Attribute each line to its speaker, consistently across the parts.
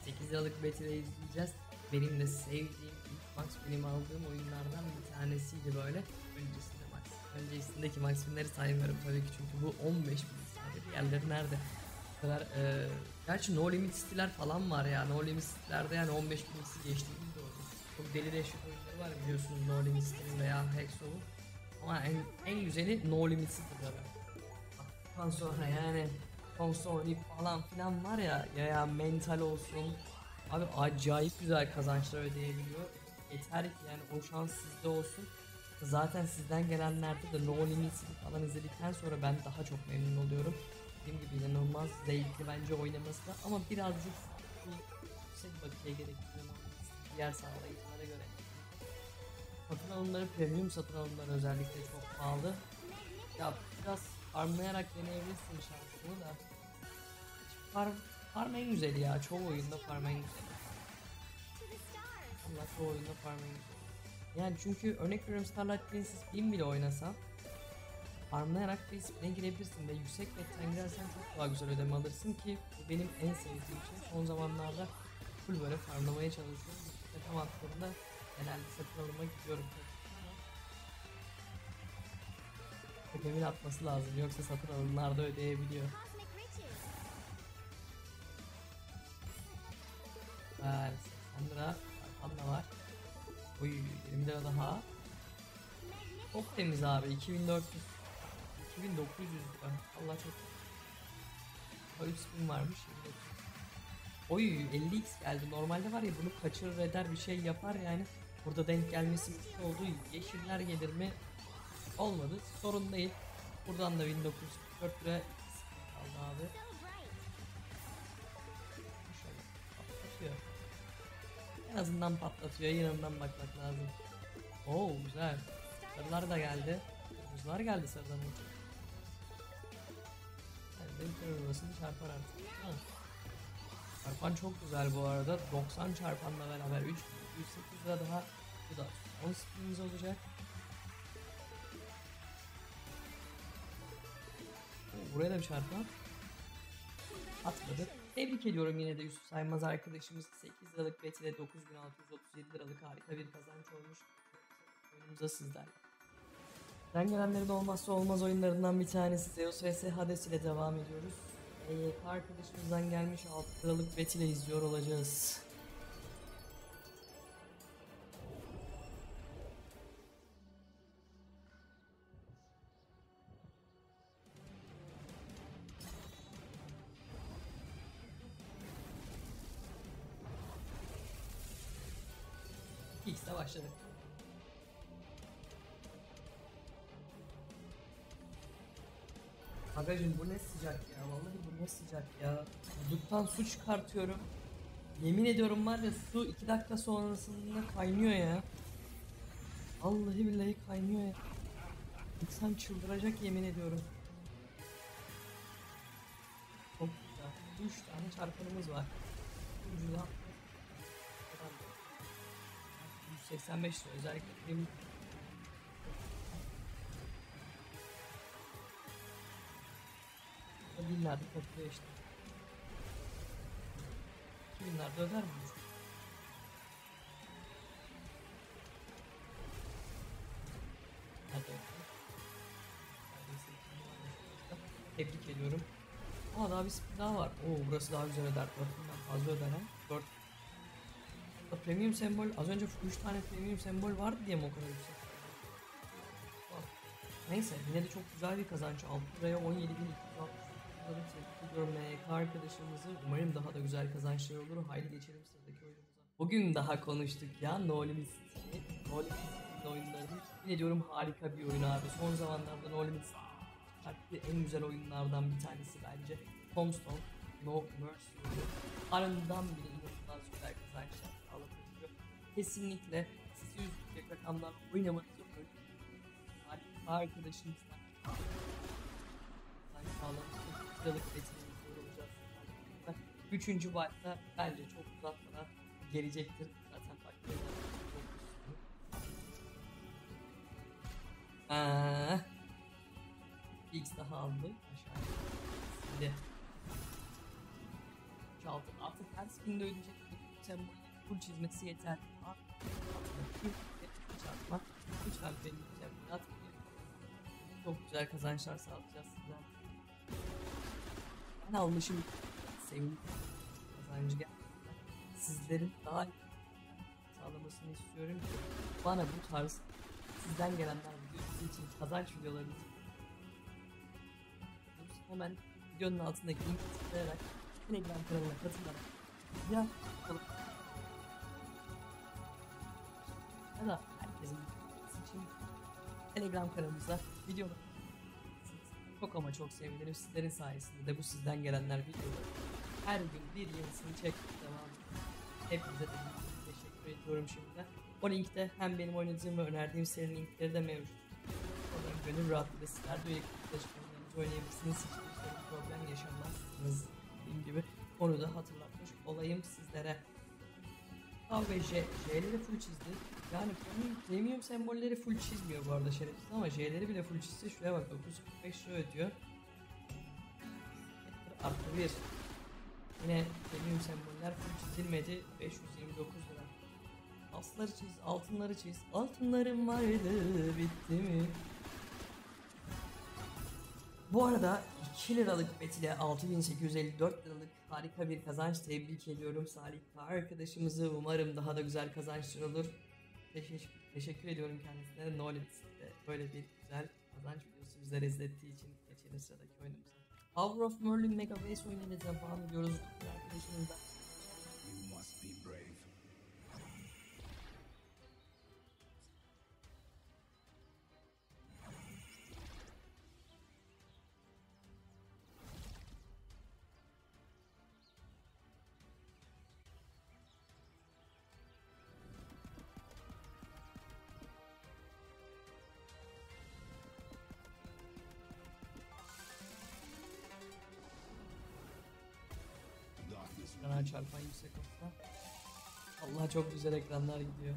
Speaker 1: 8 liralık beta'yı izleyeceğiz. Benim de sevdiğim, ilk Max benim aldığım oyunlardan bir tanesiydi böyle. Öncesindeki Max Win'leri saymıyorum tabii ki çünkü bu 15 bin abi. Diğerleri nerede? Bu kadar gerçi No Limit City'ler falan var ya. No Limit City'lerde yani 15 bin geçtiğimiz doğru. Çok deli dehşet oyunları var biliyorsunuz No Limit City'nin veya Hexov'un. Ama en güzeli No Limit City'de. Ondan sonra yani konsol falan filan var ya ya mental olsun abi acayip güzel kazançlar ödeyebiliyor. Yeter ki yani o şans sizde olsun. Zaten sizden gelenlerde de No Limit City falan izledikten sonra ben daha çok memnun oluyorum. Dediğim gibi inanılmaz zevkli bence oynaması da ama birazcık yüksek bakiye gerektiriyor diğer sağlayıcılara göre. Satın alımları, premium satın alımları özellikle çok pahalı. Ya biraz farmlayarak deneyebilirsin şansını da. Farm en güzeli ya. Çoğu oyunda farm en güzeli. Allah çoğu oyunda farm en güzeli. Yani çünkü örnek veriyorum Starlight Princess 1000 bile oynasan farmlayarak ne girebilirsin ve yüksek betten girersen çok daha güzel ödeme alırsın ki bu benim en sevdiğim şey. Son zamanlarda full böyle farmlamaya çalışıyorum. Tam attığımda genelde satın alıma gidiyorum. Tepemin atması lazım yoksa satın alımlarda ödeyebiliyor. Ver 80 lira arkamda var. Oy 20 lira daha. Çok temiz abi 2400 2900 lira. Allah çok. 3 spin varmış 2900. Oy 50x geldi. Normalde var ya bunu kaçırır eder bir şey yapar yani. Burada denk gelmesi mümkün olduğu yeşiller gelir mi? Olmadı. Sorun değil. Buradan da 1944 lira aldı abi. Şöyle patlatıyor. En azından patlatıyor. Yanından bakmak lazım. Oo güzel. Sarılar da geldi. Kırmızılar geldi sarıdan önce. Yani kırmızısını çarpar artık. Ha. Çarpan çok güzel bu arada. 90 çarpanla beraber 3 108 lira daha. Bu da 10 spinimiz olacak. Buraya da bir çarpan. Atmadı. Tebrik ediyorum yine de Yusuf Saymaz arkadaşımız 8 liralık bet ile 9637 liralık harika bir kazanç olmuş. Oyunumuza sizlerle. Ben gelenlerin olmazsa olmaz oyunlarından bir tanesi Zeus vs Hades ile devam ediyoruz. Arkadaşımızdan gelmiş 6 liralık bet ile izliyor olacağız. X'de başladık. Agacım bu ne sıcak ya, vallahi bu ne sıcak ya. Buzluktan su çıkartıyorum. Yemin ediyorum var ya su 2 dakika sonrasında kaynıyor ya. Vallahi billahi kaynıyor ya. İnsan çıldıracak yemin ediyorum. Çok güzel. 3 tane çarpanımız var. Ucuna 185 lira özellikle benim. Binlerde topluyor işte. 2000'lerde öder mi? Hadi. Tebrik ediyorum. Aa daha bir spin daha var. Oo burası daha güzel öder. 4000'den fazla öder ha. 4. Premium sembol az önce 3 tane premium sembol vardı diye mi o kadar yüksek? Neyse yine de çok güzel bir kazanç. 6 liraya 17.260 tebrik ediyorum MK arkadaşımızı. Umarım daha da güzel kazançlar olur. Haydi geçelim sıradaki oyunumuza. Bugün daha konuştuk ya No Limit City. No Limit City'nin oyunlarını yine diyorum harika bir oyun abi. Son zamanlarda No Limit City farklı en güzel oyunlardan bir tanesi bence. Tombstone, No Mercy ardından bile inanılmaz güzel kazançlar sağlatabiliyor. Kesinlikle sizi üzülecek rakamlar oynamanızı öneriyorum. Harika arkadaşınızdan sağlamak liralık betimimiz olacak. Üçüncü başta bence çok uzatmadan gelecektir. Zaten X daha aldı aşağıya. Şimdi altın. Artık her spinde ödeyecek bir sembol full çizmesi yeter. Çarpma. Lütfen benim teminat. Çok güzel kazançlar sağlayacağız size. Ben almışım sevgili kazancı gerçekten. Sizlerin daha sağlamasını istiyorum ki bana bu tarz sizden gelenler videosu için kazanç videoları için hemen videonun altındaki linki tıklayarak Telegram kanalına katılarak ya da herkesin için Telegram kanalımıza videolar çok ama çok sevinirim. Sizlerin sayesinde de bu sizden gelenler videoları her gün bir yenisini çekmeye devam ediyor. Hepinize de teşekkür ediyorum şimdiden. O linkte hem benim oynadığım ve önerdiğim serinin linkleri de mevcut. Oradan gönül rahatlığıyla sizler de üyelik çalışmalarınızı oynayabilirsiniz. Hiçbir sorun problem yaşamazsınız. Dediğim gibi onu da hatırlatmış olayım sizlere. A ve J'leri full çizdi. Yani premium sembolleri full çizmiyor bu arada şerefsiz ama J'leri bile full çizse şuraya bak 945 lira ödüyor. Artı 1. Yine premium semboller full çizilmedi 529 lira. Asları çiz, altınları çiz. Altınlarım vardı bitti mi? Bu arada 2 liralık bet ile 6854 liralık harika bir kazanç tebrik ediyorum Salih arkadaşımızı. Umarım daha da güzel kazançlar olur. Teşekkür ediyorum kendisine. Knowledge'de böyle bir güzel kazanç videosu bizlere izlettiği için. Geçelim sıradaki oyunumuza. Power of Merlin Mega Base oyunuyla devam ediyoruz. Arkadaşımızdan.
Speaker 2: You must be brave.
Speaker 1: Ekrana çarpan yüksek olsa. Allah çok güzel ekranlar gidiyor.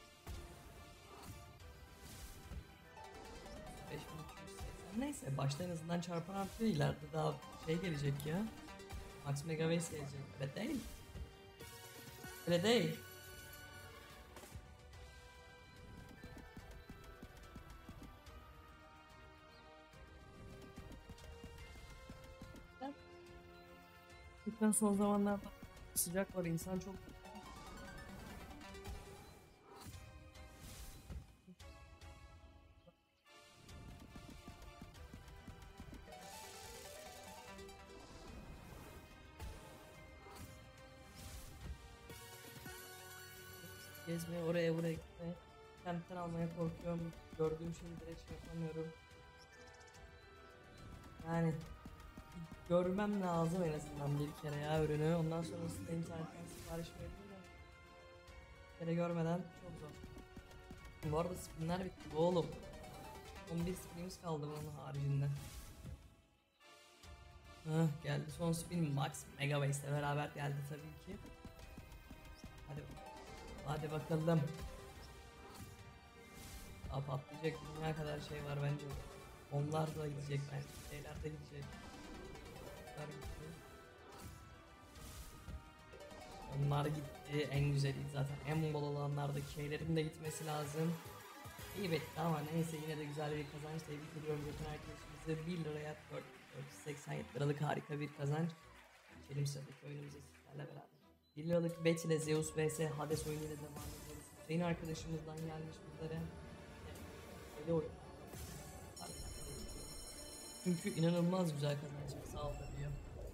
Speaker 1: 5280. Neyse başta en azından çarpan artıyor, ileride daha şey gelecek ya. Max Megabase gelecek. Öyle değil. Öyle değil. Lütfen son zamanlarda sıcak var, insan çok gezmeye, oraya buraya gitmeye, kentten almaya korkuyorum. Gördüğüm şeyleri hiç yapamıyorum. Yani görmem lazım en azından bir kere ya ürünü. Ondan sonrasında internetten sipariş verebilirim. Bir kere görmeden çok zor. Bu arada spinler bitti oğlum. 11 spinimiz kaldı bunun haricinde. Geldi son spin, Max Megabase ile beraber geldi tabii ki. Hadi bakalım. Daha patlayacak dünya kadar şey var bence. Onlar da gidecek bence. Şeyler de gidecek. Onlar gitti. En güzeliydi zaten. En bol olanlardaki şeylerin de gitmesi lazım. İyi betti ama neyse yine de güzel bir kazanç. Tebrik ediyorum Gökhan arkadaşımızı. 1 liraya 487 liralık harika bir kazanç. Geçelim sıradaki oyunumuza sizlerle beraber. 1 liralık bet ile Zeus vs Hades oyunuyla devam ediyoruz. Hüseyin arkadaşımızdan gelmiş bizlere. Öyle oyun. Çünkü inanılmaz güzel kazanç sağlıyor.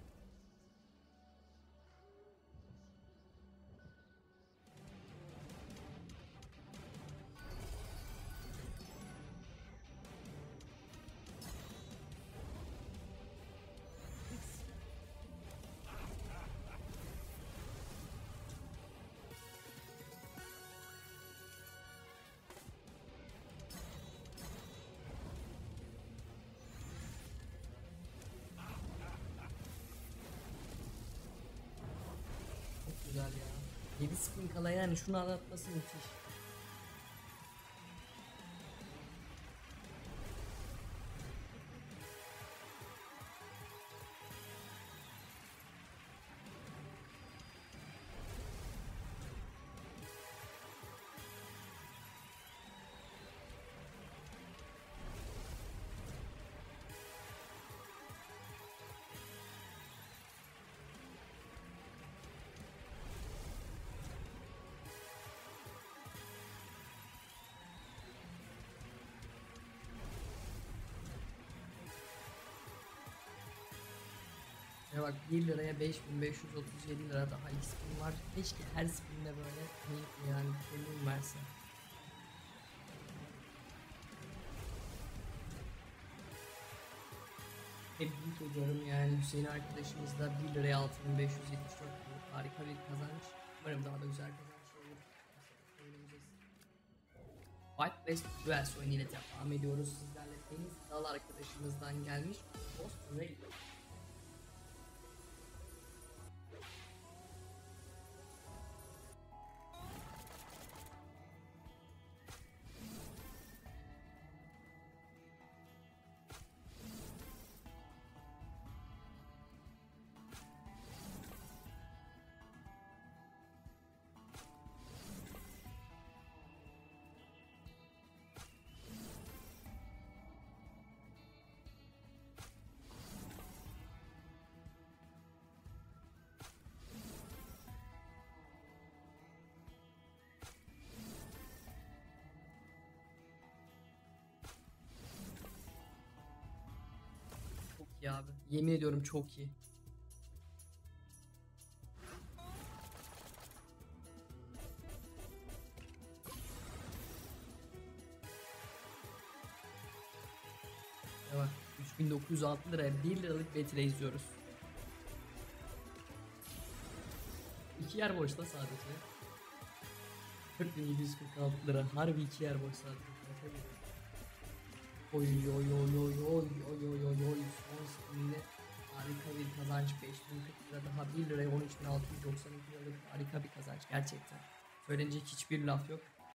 Speaker 1: Güzel ya. 7 spin kala yani şunu anlatması müthiş. Ya bak 1 liraya 5537 lira daha ilk spin var. Keşke her spinde böyle yani premium verse. Tebrik ediyorum yani Hüseyin arkadaşımız da 1 liraya 6574 lira. Harika bir kazanç. Umarım daha da güzel kazançlar olur. Eğleneceğiz. Fight West Duels oyunuyla devam ediyoruz. Sizlerle Deniz Dal arkadaşımızdan gelmiş Ghost Rail. Çok iyi abi. Yemin ediyorum çok iyi. Evet. 3906 liraya 1 liralık betire izliyoruz. 2 yer boşta sadece. 4746 lira. Harbi 2 yer boş sadece. Oy oy oy oy oy oy oy oy oy. Son spininde harika bir kazanç. 5040 lira daha 1 liraya 13.692 liralık harika bir kazanç gerçekten. Söylenecek hiçbir laf yok.